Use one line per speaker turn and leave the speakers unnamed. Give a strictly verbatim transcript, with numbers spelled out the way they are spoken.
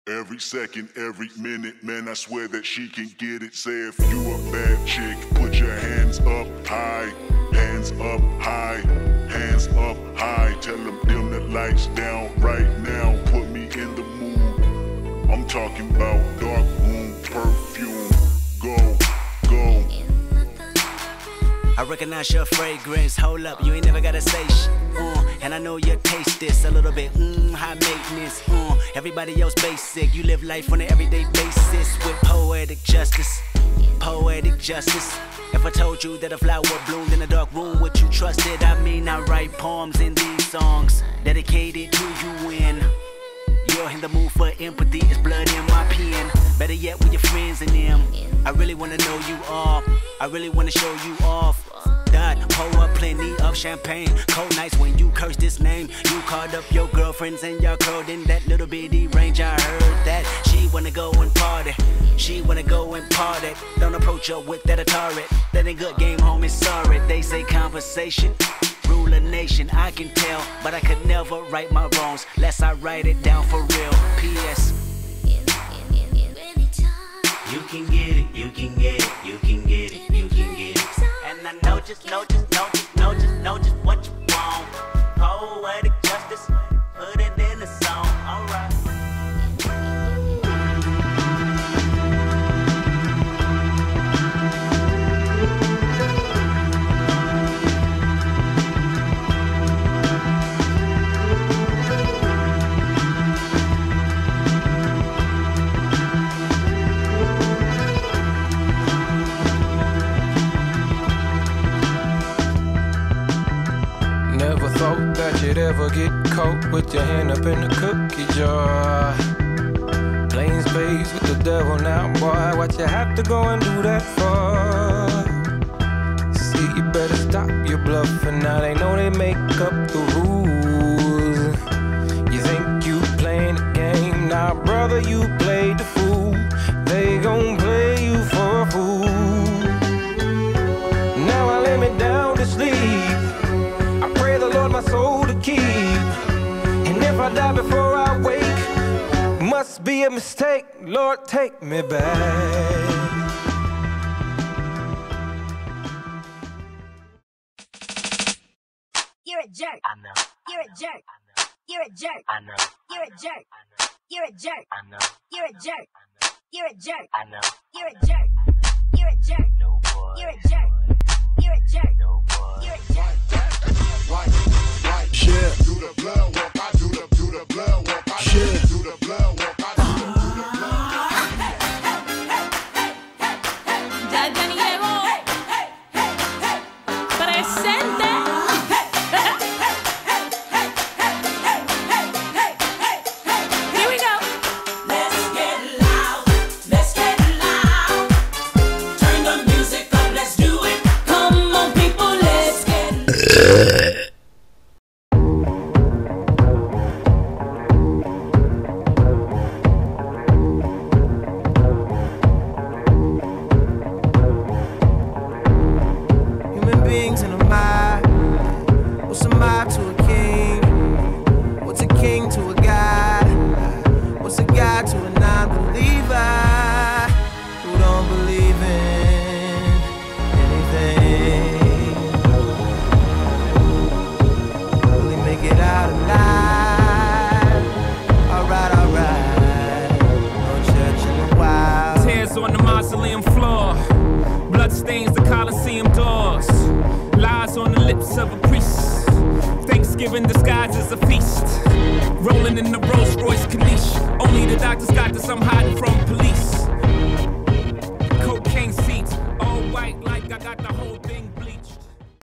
Every second, every minute, man, I swear that she can get it. Say if you a bad chick, put your hands up high, hands up high, hands up high. Tell them dim the lights down right now, put me in the mood. I'm talking about dark room perfume. Go, go.
I recognize your fragrance, hold up, you ain't never gotta say shit, uh, and I know you taste this a little bit, mmm, high maintenance, uh, everybody else basic, you live life on an everyday basis with poetic justice, poetic justice. If I told you that a flower bloomed in a dark room, would you trust it? I mean, I write poems in these songs, dedicated to you when you're in the mood for empathy, it's blood in my pen. Better yet with your friends and them. I really wanna know you all, I really wanna show you off. Dot, pour up plenty of champagne. Cold nights when you curse this name. You called up your girlfriends and y'all curled in that little bitty range. I heard that she wanna go and party, she wanna go and party. Don't approach her with that Atari. That ain't good, game home is sorry. They say conversation rule a nation, I can tell, but I could never right my wrongs lest I write it down for real. P S You can get it, you can get it, you can get it, you can get it. And I know just, know just, know just, know just, know just what you want. Poetic justice, put it in the song, alright.
Thought that you'd ever get caught with your hand up in the cookie jar. Playing spades with the devil now, boy, what you have to go and do that for? See, you better stop your bluffing now, they know they make up the rules. You think you playing the game, now brother, you played the fool. They gon' play you for a fool. Now I lay me down to sleep, my soul to keep, and if I die before I wake, must be a mistake, Lord, take me back.
You're a jerk.
I know.
You're a jerk. You're a jerk.
I know.
You're a jerk. You're a jerk.
I know.
You're a jerk. You're a jerk.
I know.
You're a jerk. You're a jerk.
No boy.
You're a jerk. You're a jerk.
No boy.
You're a jerk.
Right, right, yeah. Do the blood walk, I do the, do the blood walk, I do the, do the blood walk, I do the, do the blood walk.
Ya llegó presente. Here we go. Let's get loud, let's get loud. Turn the music up, let's do it. Come on, people, let's get loud.
On the mausoleum floor, blood stains the Coliseum doors, lies on the lips of a priest, Thanksgiving disguised as a feast, rolling in the Rolls Royce Corniche, only the doctors got this, I'm hiding from police.